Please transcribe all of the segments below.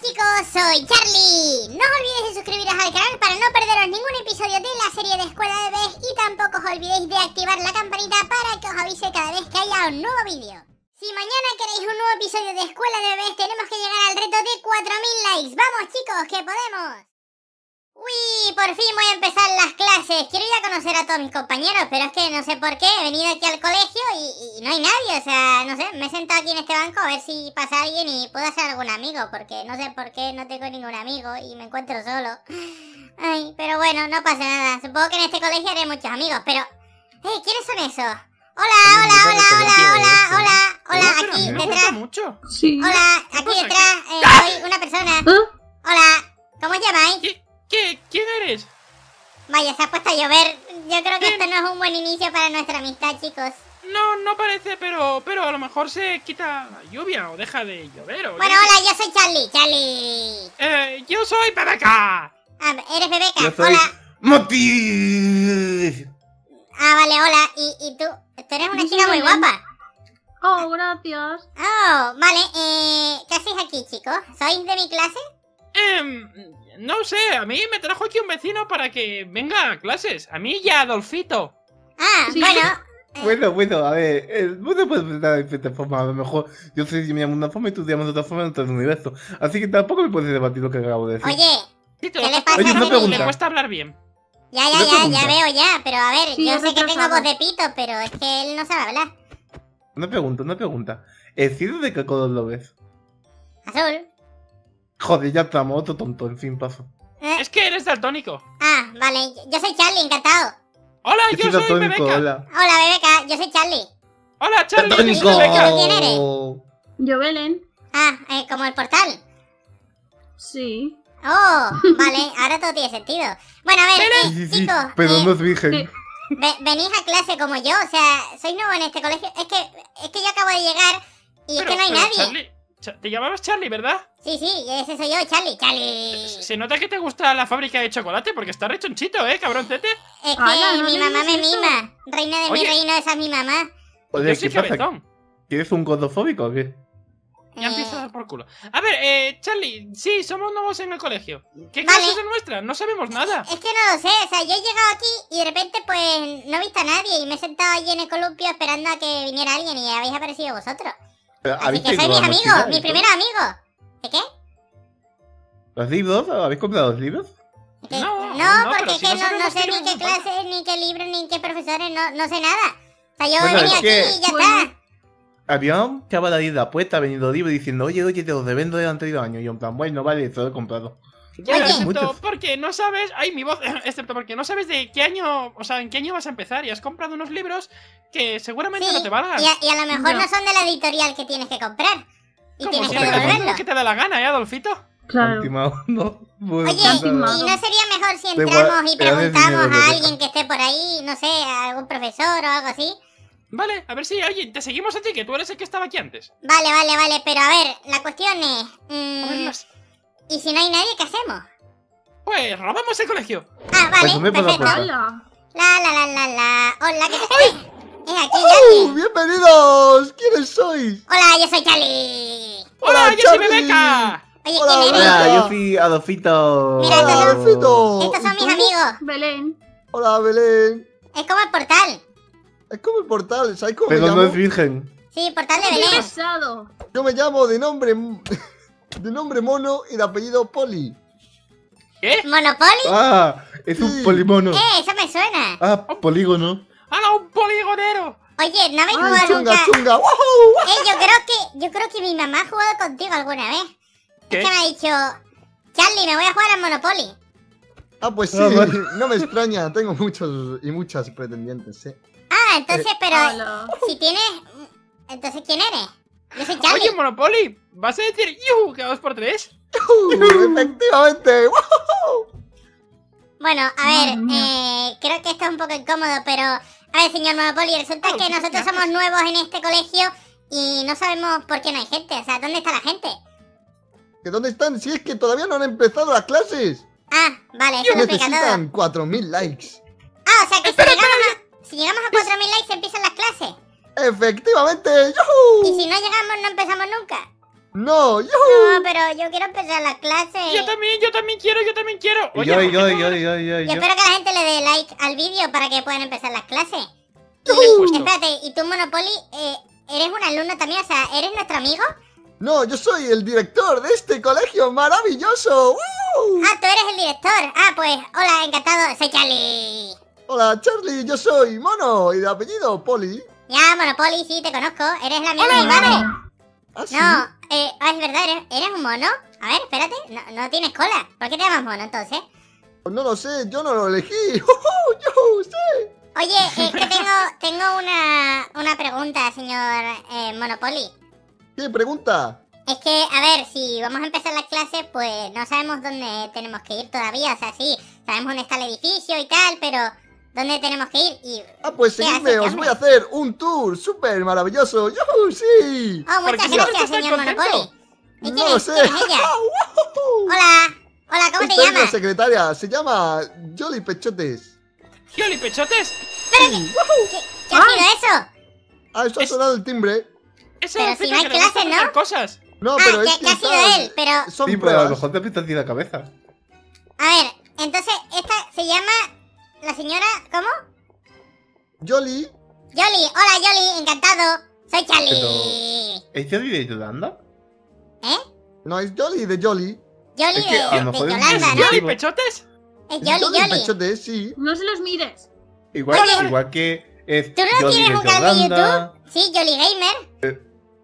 chicos, soy Charlie. No os olvidéis de suscribiros al canal para no perderos ningún episodio de la serie de Escuela de Bebés y tampoco os olvidéis de activar la campanita para que os avise cada vez que haya un nuevo vídeo. Si mañana queréis un nuevo episodio de Escuela de Bebés, tenemos que llegar al reto de 4000 likes. ¡Vamos, chicos, que podemos! Uy, por fin voy a empezar las clases. Quiero ir a conocer a todos mis compañeros, pero es que no sé por qué. He venido aquí al colegio y no hay nadie. O sea, no sé, me he sentado aquí en este banco a ver si pasa alguien y puedo hacer algún amigo, porque no sé por qué no tengo ningún amigo y me encuentro solo. Ay, pero bueno, no pasa nada. Supongo que en este colegio haré muchos amigos, pero... ¿quiénes son esos? Hola, aquí detrás. Sí. Hola, aquí detrás soy una persona. Hola, ¿cómo os llamáis? ¿Quién eres? Vaya, se ha puesto a llover. Yo creo que esto no es un buen inicio para nuestra amistad, chicos. No parece, pero a lo mejor se quita la lluvia o deja de llover. Bueno, hola, yo soy Charlie. Yo soy BBK. Ah, ¿eres Bebeca? Yo soy Hola. Moti. Ah, vale, hola. ¿Y tú? Tú eres una chica muy guapa. Oh, gracias. Oh, vale. ¿Qué hacéis aquí, chicos? ¿Sois de mi clase? No sé, a mí me trajo aquí un vecino para que venga a clases. A mí y a Adolfito. Ah, Sí. bueno. Bueno, a ver, no te puedes presentar de diferentes formas. A lo mejor yo sé si me llamo de una forma y tú te llamas de otra forma en otro universo. Así que tampoco me puedes debatir lo que acabo de decir. Oye, Sí, te ¿qué lo le estás pasa a pasando, pregunta. me cuesta hablar bien. ya Una pregunta. veo ya. Pero a ver, Sí, yo es sé que tengo retrasado. voz de pito, pero es que él no sabe hablar. Una pregunta. ¿El cielo de qué color lo ves? Azul. Joder, ya estamos, otro tonto, en fin, paso. Es que eres daltónico. Ah, vale. Yo soy Charlie, encantado. Hola, yo soy daltónico, BBK. hola. Hola, Bebeca. Yo soy Charlie. Hola, Charlie, yo soy Daltónico. BBK. ¿Quién eres? Yo, Belén. Ah, como el portal. Sí. Oh, vale, ahora todo tiene sentido. Bueno, a ver, Sí, chicos, pero no es virgen. sí. venís a clase como yo, o sea, sois nuevo en este colegio. Es que yo acabo de llegar y es que no hay nadie. Charlie, te llamabas Charlie, ¿verdad? Sí, ese soy yo, Charlie. Se nota que te gusta la fábrica de chocolate porque está rechonchito, cabroncete. Es que Ala, no mi le mamá me digas eso. mima. Reina de mi Oye. reino, esa es mi mamá. Oye, Yo soy ¿qué pasa? cabezón. ¿Quieres un gordofóbico o qué? Ya empieza a dar por culo. A ver, Charlie, sí, somos nuevos en el colegio. ¿Qué Vale. clases son nuestras? No sabemos nada. Es que no lo sé, o sea, yo he llegado aquí y de repente pues no he visto a nadie y me he sentado allí en el columpio esperando a que viniera alguien y habéis aparecido vosotros. Así ¿Habéis que sois traído mis la amigos, mochila y mis todo? primeros amigos. ¿De qué? ¿Los libros? ¿Habéis comprado los libros? ¿Qué? No, Porque pero es si que no no sabemos sé qué ni libros qué nos faltan. clases, ni qué libros, ni qué profesores, no sé nada. O sea, yo Bueno, he venido es aquí que- y ya Bueno. está. Había un chaval ahí de la puerta venido libros diciendo, oye, te los revendo del anterior año. Y yo en plan, bueno, vale, eso lo he comprado. Ya, Oye. excepto Muchos. porque no sabes... Ay, mi voz. Excepto porque no sabes de qué año... O sea, en qué año vas a empezar. Y has comprado unos libros que seguramente Sí, no te valgan. y a lo mejor No. no son de la editorial que tienes que comprar. Y Como tienes que siempre, devolverlo. lo que te da la gana, Adolfito. Claro. Ultimado, no. Bueno, Oye, nada. ¿y timado. no sería mejor si Da igual, entramos y pero no es preguntamos dinero, a Rebeca. alguien que esté por ahí? No sé, a algún profesor o algo así. Vale, a ver si... Oye, te seguimos a ti, que tú eres el que estaba aquí antes. Vale, pero a ver, la cuestión es... A ver, ¿y si no hay nadie, qué hacemos? Pues robamos el colegio. Ah, vale, Pues me pongo perfecto. a Hola. La. Hola, ¿qué tal? Aquí alguien. ¡Bienvenidos! ¿Quiénes sois? Hola, yo soy Charlie. ¡Hola, yo soy Charlie! Bebeca! Oye, Hola, ¿quién eres? hola. Hola, yo soy Adolfito. Mira, estos son- Adolfito. Estos son ¿Y mis tú? amigos. Belén. Hola, Belén. Es como el portal. Es como el portal, ¿sabes cómo me Pero llamo? no es virgen. Sí, portal de ¡Qué Belén. pesado! Yo me llamo de nombre mono y de apellido Poli. ¿Qué? ¿Monopoly? Ah, es un Sí. polimono. Eso me suena. Ah, polígono. ¡Hala, un poligonero! Oye, ¿no habéis ¡Ay, jugado chunga, nunca? chunga! ¡Wahoo! Yo creo que mi mamá ha jugado contigo alguna vez. ¿Qué? Es que me ha dicho, Charlie, me voy a jugar al Monopoly. Ah, pues sí, Ah, vale. no me extraña. Tengo muchos y muchas pretendientes, Ah, entonces, pero Hola. si tienes... Entonces, ¿quién eres? Yo soy Charlie. Oye, Monopoly, ¿vas a decir yuhu que 2x3? Efectivamente. ¡Wahoo! Bueno, a ver, Madre mía. creo que esto es un poco incómodo, pero... A ver, señor Monopoly, resulta que nosotros somos nuevos en este colegio y no sabemos por qué no hay gente. O sea, ¿dónde está la gente? ¿Que dónde están? Si es que todavía no han empezado las clases. Ah, vale, eso lo explica todo. Necesitan 4000 likes. Ah, o sea que si llegamos a 4000 likes empiezan las clases. Efectivamente. Y ¡Yuhu! si no llegamos no empezamos nunca. No, yo. No, pero yo quiero empezar la clase. Yo también quiero. Y Oye, yo. Yo espero que la gente le dé like al vídeo para que puedan empezar las clases. Justo. Espérate, ¿y tú, Monopoly, eres un alumno también? O sea, ¿eres nuestro amigo? No, yo soy el director de este colegio maravilloso. ¡Woo! Ah, tú eres el director. Ah, pues, hola, encantado, soy Charlie. Hola, Charlie, yo soy Mono y de apellido Poli. Ya, Monopoly, sí, te conozco. Eres el amigo de mi madre. ¿Ah, sí? No, es verdad, ¿eres un mono? A ver, espérate, no tienes cola. ¿Por qué te llamas mono, entonces? Pues no lo sé, yo no lo elegí. Yo sé. Oye, es que tengo una pregunta, señor Monopoly. ¿Qué pregunta? Es que, a ver, si vamos a empezar la clase, pues no sabemos dónde tenemos que ir todavía. O sea, sí, sabemos dónde está el edificio y tal, pero ¿dónde tenemos que ir? Y, Ah, pues ¿qué seguidme, haces, os hombre? voy a hacer un tour súper maravilloso. ¡Yuhu! ¡Sí! Oh, muchas ¿Por qué gracias, estás señor contento? Monopoly. ¿Y No lo sé. quién es ella? Hola, hola, ¿cómo te Esta es la llamas? secretaria, se llama Jolly Pechotes. Jolly Pechotes. ¿Qué ha sido eso? Ah, eso ha Es- sonado el timbre. Esa Pero es si no hay que le gusta clases, ¿no? hacer cosas. No, Ah, pero es que ha sido está- él, pero... Son Sí, pero a lo pruebas. mejor te pintas así la cabeza. A ver, entonces, esta se llama... La señora... ¿Cómo? Jolly, Jolly, hola Jolly, encantado. Soy Charlie. ¿Es Jolly de Yolanda? ¿Eh? no es Jolly de Jolly. Jolly Es que a lo de mejor es Yolanda, muy ¿no? ¿Jolly Digo- Pechotes? Es Es Jolly, Jolly. Pechotes, sí. No se los mires. Igual, Oye. igual que es ¿Tú no Jolly tienes de un canal de Yolanda, YouTube? Sí, Jolly Gamer.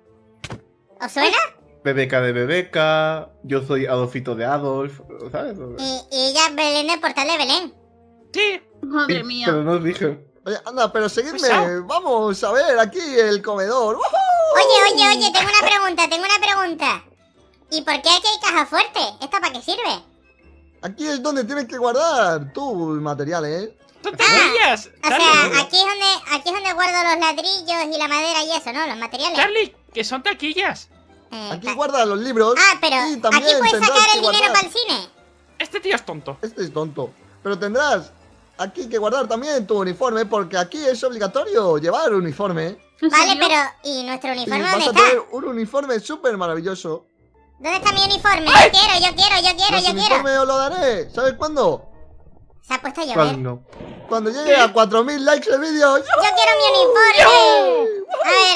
¿Os suena? Bebeca de Bebeca, yo soy Adolfito de Adolf, ¿sabes? Y ella es Belén del portal de Belén. Sí. Madre Sí, mía. Pero no os dije. Oye, anda, pero seguidme. Pesado. Vamos a ver aquí el comedor. ¡Woohoo! Oye, tengo una pregunta. ¿Y por qué aquí hay caja fuerte? ¿Esta para qué sirve? Aquí es donde tienes que guardar tus materiales, ¿eh? Son taquillas. O Charlie, sea, aquí es donde guardo los ladrillos y la madera y eso, ¿no? Los materiales. Charlie, que son taquillas. Aquí Ta- guardas los libros. Ah, pero y aquí también puedes tendrás sacar que el dinero guardar- para el cine. Este tío es tonto. Este es tonto. Pero tendrás aquí que guardar también tu uniforme, porque aquí es obligatorio llevar uniforme. ¿En Vale, serio? pero ¿y nuestro Y uniforme vas dónde a está? tener un uniforme súper maravilloso. ¿Dónde está mi uniforme? Yo quiero. Ese uniforme os lo daré. ¿Sabes cuándo? Se ha puesto a llover. ¿Cuál no? Cuando llegue a 4000 likes el vídeo. Yo quiero mi uniforme.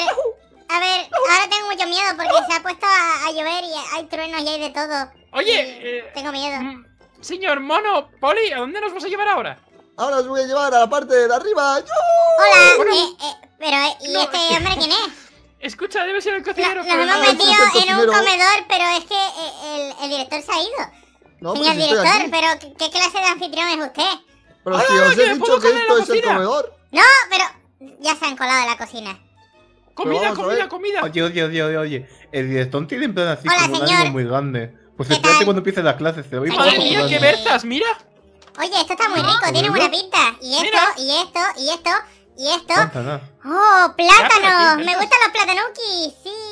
A ver, ahora tengo mucho miedo porque se ha puesto a llover y hay truenos y hay de todo. Oye, Tengo miedo. señor Mono, Poli, ¿a dónde nos vas a llevar ahora? Ahora os voy a llevar a la parte de arriba. Hola, Bueno. pero ¿y No, este hombre quién es? Escucha, debe ser el cocinero. Nos hemos Ah, ese es metido el en un cocinero. comedor, pero es que el director se ha ido. No, pues Señor si estoy director, aquí. pero ¿qué clase de anfitrión es usted? Pero Ah, si os que he me dicho puedo que comer en esto la es el cocina. comedor. No, pero ya se han colado en la cocina. Comida, Pero vamos a ver. comida. Oye. El director tiene en plan así Hola, como un señor. ánimo muy grande. Pues ¿Qué espérate tal? cuando empiecen las clases, se va a ir Ay, Madre poco a mía, poco. qué berzas, mira. Oye, esto está muy rico, tiene buena pinta. Y esto, Mira. y esto. Manzana. ¡Oh, plátanos! Plátano, Me gustan los platanuki,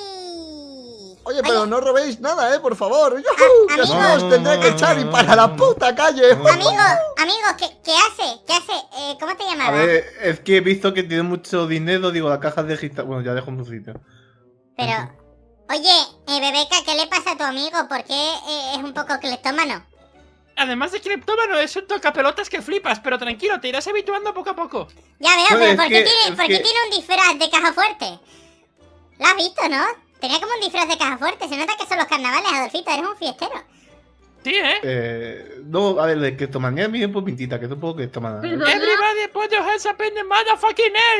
sí. Oye, pero no robéis nada, por favor. ¡Yujú! Ah, Que si no amigos. os tendré que echar y para la puta calle. Amigos, ¿qué hace? ¿Cómo te A llamabas? ver, es que he visto que tiene mucho dinero, digo, la caja de gita. Bueno, ya dejo en su sitio. Pero, oye, Bebeca, ¿qué le pasa a tu amigo? ¿Por qué es un poco cleptómano? Además de cleptómano, es un tocapelotas que flipas, pero tranquilo, te irás habituando poco a poco. Ya veo, No, pero es ¿por qué que- tiene, es por qué que- tiene un disfraz de caja fuerte? ¿Lo has visto, no? Tenía como un disfraz de caja fuerte. Se nota que son los carnavales, Adolfito. Eres un fiestero. Sí, ¿eh? No, a ver, de que tomanía viene por pintita, que es un poco que toma. Perdona. Everybody put your hands up in the motherfucking air,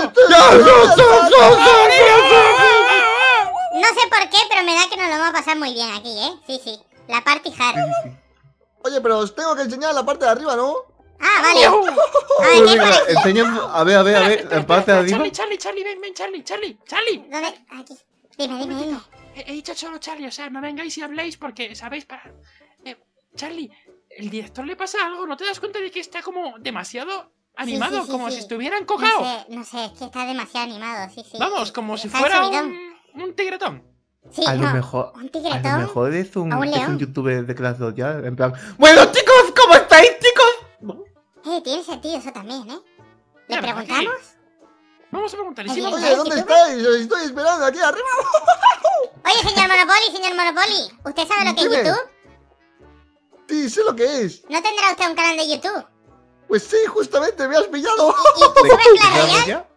No sé por qué, pero me da que nos lo vamos a pasar muy bien aquí, ¿eh? Sí. La party hard. Oye, pero os tengo que enseñar la parte de arriba, ¿no? Ah, vale. Yo. A ver, ¿qué hay por aquí? Enseña, a ver, en parte de arriba. Charlie, ven, Charlie. ¿Dónde? Aquí. Dime. He dicho solo Charlie, o sea, no vengáis y habléis porque, ¿sabéis? Charlie, el director le pasa algo, ¿no te das cuenta de que está como demasiado animado? sí, como sí. si estuviera encojado. No sé, es que está demasiado animado, sí. Vamos, como si Está fuera subidón. un tigretón. Sí, A lo no, mejor. un A lo tigretón. mejor es a un león. un youtuber de Clash Royale. En plan. Bueno, chicos, ¿cómo estáis, chicos? Tiene sentido eso también, ¿eh? ¿Le Mira, preguntamos? Vamos a preguntarle. Sí, Oye, vamos. Oye, ¿dónde estáis? Os estoy esperando aquí arriba. Oye, señor Monopoly, ¿usted sabe lo que es Dime. YouTube? Sí, sé lo que es. ¿No tendrá usted un canal de YouTube? Pues sí, justamente me has pillado. ¿Y sube Clash ¿Ya? Royale? ¿Ya?